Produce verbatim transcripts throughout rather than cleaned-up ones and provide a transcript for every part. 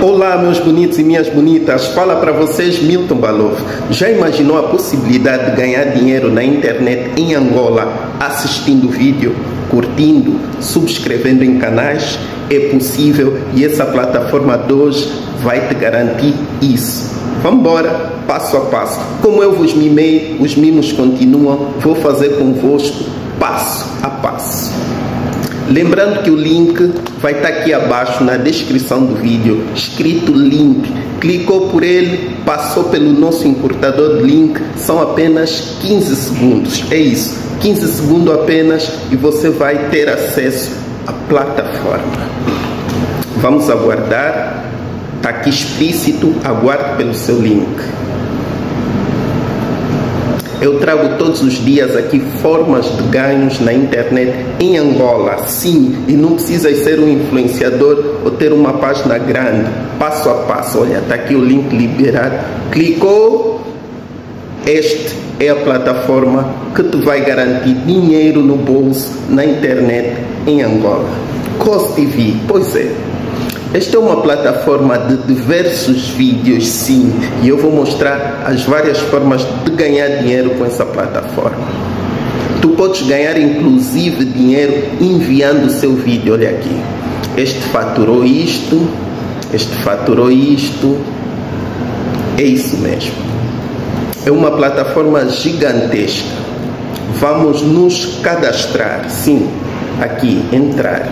Olá, meus bonitos e minhas bonitas, fala para vocês Milton Balov. Já imaginou a possibilidade de ganhar dinheiro na internet em Angola assistindo vídeo, curtindo, subscrevendo em canais? É possível e essa plataforma de hoje vai te garantir isso. Vamos embora, passo a passo. Como eu vos mimei, os mimos continuam, vou fazer convosco passo a passo. Lembrando que o link vai estar aqui abaixo na descrição do vídeo, escrito link. Clicou por ele, passou pelo nosso encurtador de link, são apenas quinze segundos. É isso, quinze segundos apenas e você vai ter acesso à plataforma. Vamos aguardar, está aqui explícito, aguarde pelo seu link. Eu trago todos os dias aqui formas de ganhos na internet em Angola, sim, e não precisa ser um influenciador ou ter uma página grande, passo a passo. Olha, está aqui o link liberado, clicou, este é a plataforma que te vai garantir dinheiro no bolso na internet em Angola. Cos T V, pois é. Esta é uma plataforma de diversos vídeos, sim, e eu vou mostrar as várias formas de ganhar dinheiro com essa plataforma. Tu podes ganhar inclusive dinheiro enviando o seu vídeo, olha aqui. Este faturou isto, este faturou isto, é isso mesmo. É uma plataforma gigantesca. Vamos nos cadastrar, sim, aqui, entrar.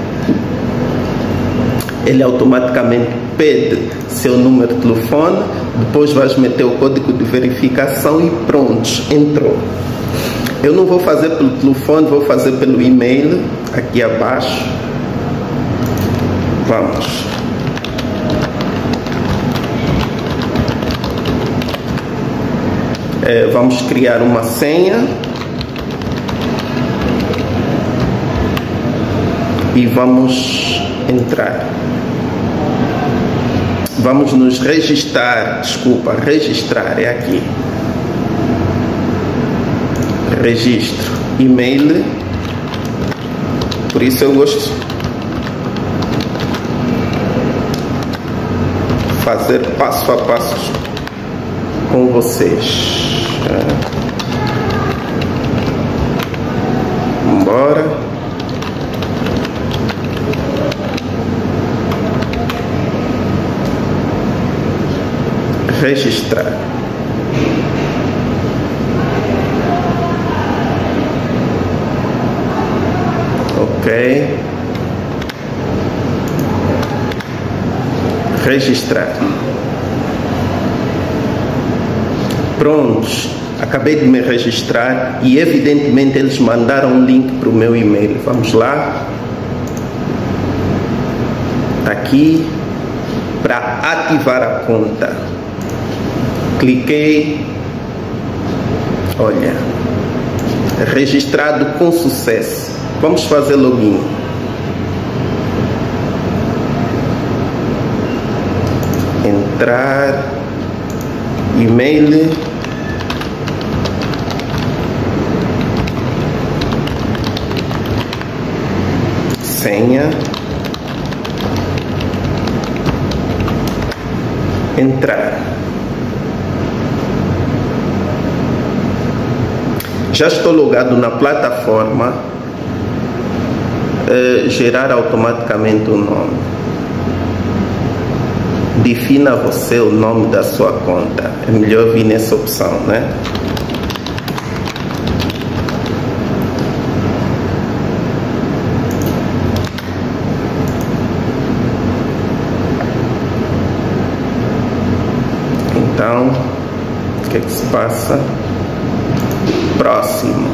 Ele automaticamente pede seu número de telefone, depois vais meter o código de verificação e pronto, entrou. Eu não vou fazer pelo telefone, vou fazer pelo e-mail, aqui abaixo. Vamos. É, vamos criar uma senha. E vamos entrar. Vamos nos registrar, desculpa, registrar, é aqui. Registro, e-mail. Por isso eu gosto de fazer passo a passo com vocês. Vamos embora. Registrar. Ok. Registrar. Prontos. Acabei de me registrar e evidentemente eles mandaram um link para o meu e-mail. Vamos lá. Está aqui. Para ativar a conta. Cliquei, olha, registrado com sucesso. Vamos fazer login. Entrar, e-mail, senha, entrar. Já estou logado na plataforma, eh, gerar automaticamente o nome. Defina você o nome da sua conta. É melhor vir nessa opção, né? Então, o que é que se passa? Próximo.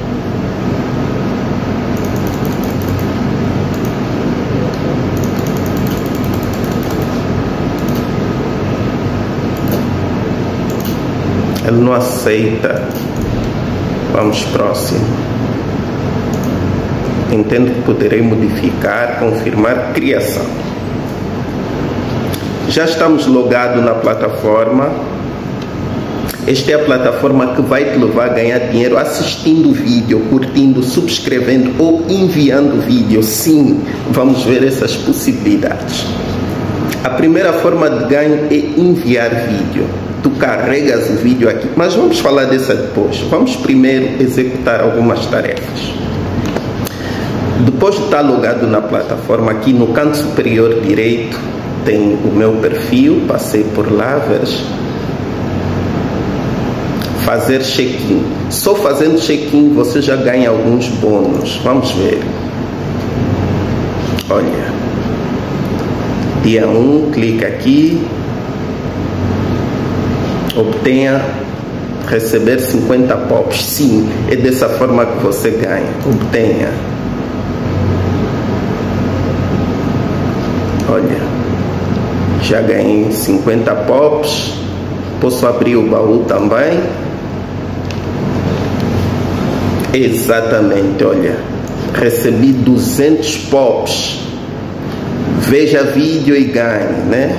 Ele não aceita. Vamos próximo. Entendo que poderei modificar, confirmar criação. Já estamos logados na plataforma. Esta é a plataforma que vai te levar a ganhar dinheiro assistindo vídeo, curtindo, subscrevendo ou enviando vídeo. Sim, vamos ver essas possibilidades. A primeira forma de ganho é enviar vídeo. Tu carregas o vídeo aqui, mas vamos falar dessa depois. Vamos primeiro executar algumas tarefas. Depois de estar logado na plataforma, aqui no canto superior direito tem o meu perfil, passei por lá, veres, fazer check-in. Só fazendo check-in você já ganha alguns bônus. Vamos ver. Olha, dia um, clica aqui, obtenha receber cinquenta pops. Sim, é dessa forma que você ganha. Obtenha. Olha, já ganhei cinquenta pops. Posso abrir o baú também. Exatamente, olha, recebi duzentos pops. Veja vídeo e ganhe, né?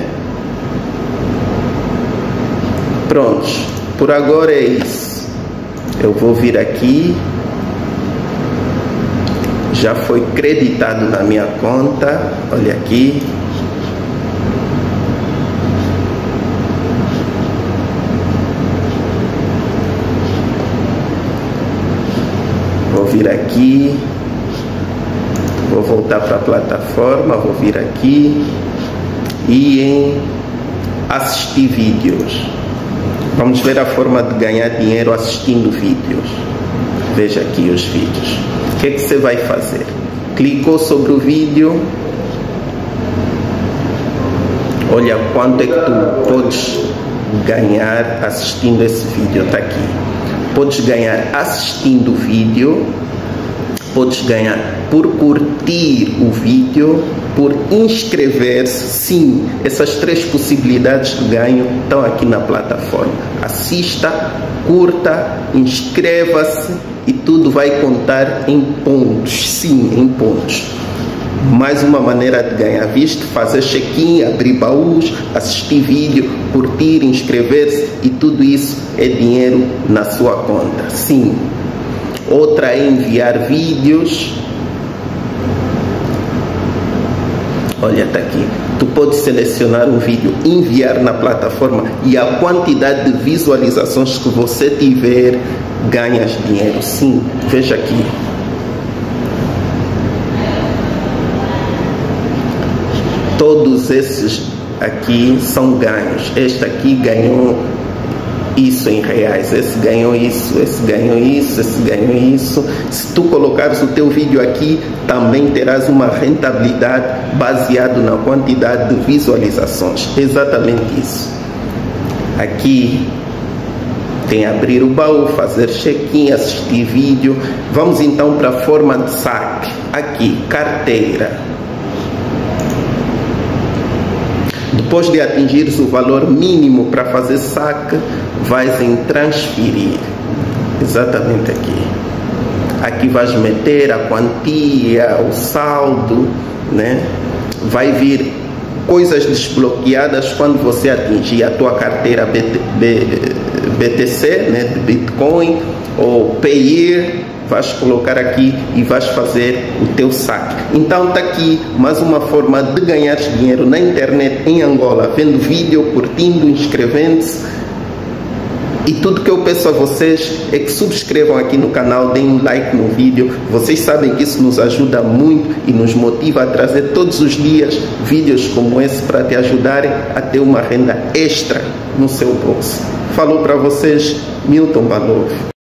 Pronto, por agora é isso. Eu vou vir aqui. Já foi creditado na minha conta. Olha aqui. Vou vir aqui. Vou voltar para a plataforma. Vou vir aqui. E em assistir vídeos. Vamos ver a forma de ganhar dinheiro assistindo vídeos. Veja aqui os vídeos. O que é que você vai fazer? Clicou sobre o vídeo. Olha quanto é que tu podes ganhar assistindo esse vídeo. Está aqui. Podes ganhar assistindo o vídeo. Podes ganhar por curtir o vídeo, por inscrever-se. Sim, essas três possibilidades de ganho estão aqui na plataforma. Assista, curta, inscreva-se e tudo vai contar em pontos. Sim, em pontos. Mais uma maneira de ganhar visto, fazer check-in, abrir baús, assistir vídeo, curtir, inscrever-se e tudo isso é dinheiro na sua conta. Sim. Outra é enviar vídeos. Olha, está aqui. Tu podes selecionar um vídeo, enviar na plataforma e a quantidade de visualizações que você tiver, ganhas dinheiro. Sim, veja aqui. Todos esses aqui são ganhos. Este aqui ganhou isso em reais, esse ganhou isso, esse ganhou isso, esse ganhou isso. Se tu colocares o teu vídeo aqui, também terás uma rentabilidade baseado na quantidade de visualizações. Exatamente isso. Aqui tem abrir o baú, fazer check-in, assistir vídeo. Vamos então para a forma de saque. Aqui, carteira. Depois de atingires o valor mínimo para fazer saque, vais em transferir. Exatamente aqui. Aqui vais meter a quantia, o saldo, né? Vai vir coisas desbloqueadas quando você atingir a tua carteira B T C, né? De Bitcoin ou Payeer. Vais colocar aqui e vais fazer o teu saque. Então está aqui mais uma forma de ganhar dinheiro na internet em Angola, vendo vídeo, curtindo, inscrevendo-se. E tudo que eu peço a vocês é que subscrevam aqui no canal, deem um like no vídeo. Vocês sabem que isso nos ajuda muito e nos motiva a trazer todos os dias vídeos como esse para te ajudarem a ter uma renda extra no seu bolso. Falou para vocês, Milton Balov.